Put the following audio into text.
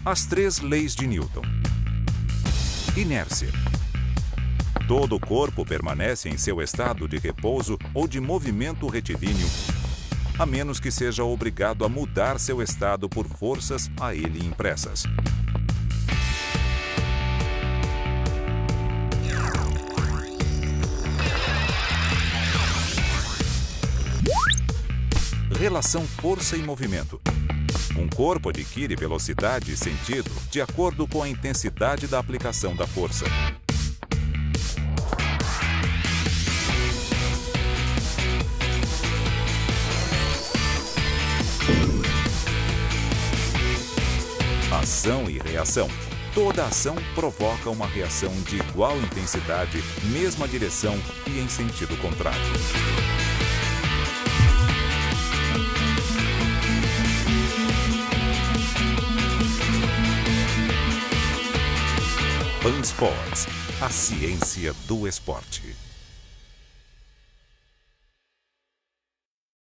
As 3 leis de Newton. Inércia. Todo o corpo permanece em seu estado de repouso ou de movimento retilíneo, a menos que seja obrigado a mudar seu estado por forças a ele impressas. Relação força e movimento. Um corpo adquire velocidade e sentido de acordo com a intensidade da aplicação da força. Ação e reação. Toda ação provoca uma reação de igual intensidade, mesma direção e em sentido contrário. Pan Sports, a ciência do esporte.